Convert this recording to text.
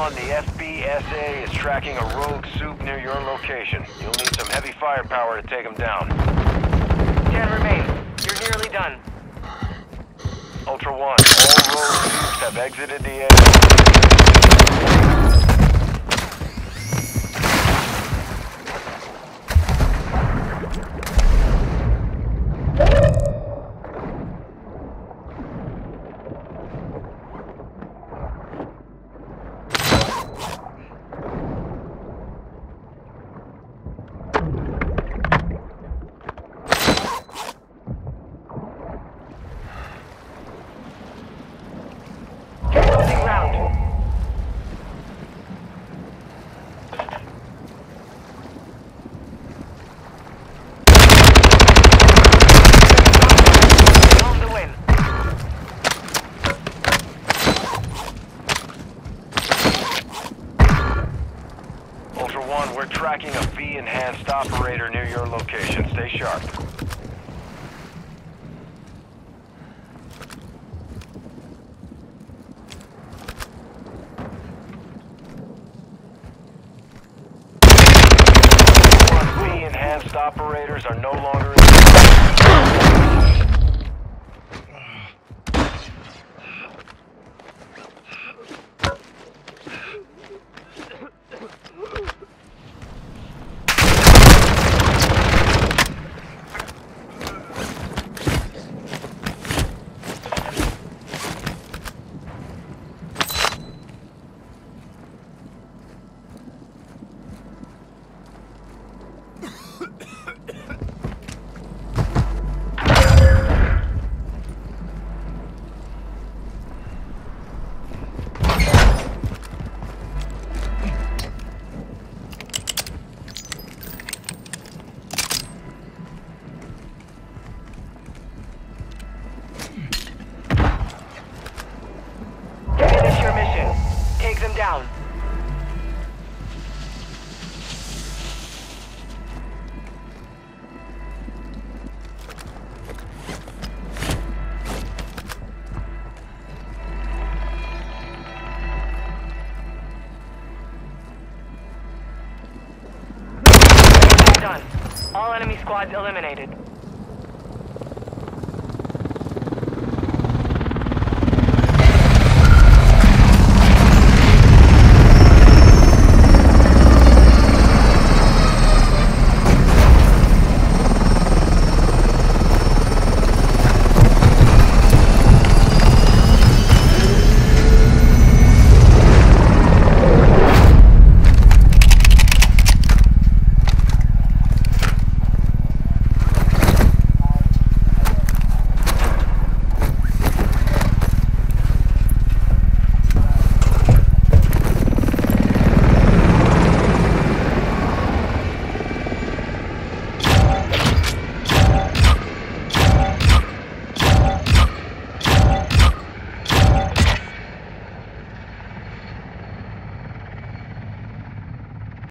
One, the FBSA is tracking a rogue soup near your location. You'll need some heavy firepower to take them down. 10 remain. You're nearly done. Ultra One, all rogue soups have exited the area. We're tracking a V-enhanced operator near your location. Stay sharp. V-enhanced operators are no longer in down. Done. All enemy squads eliminated.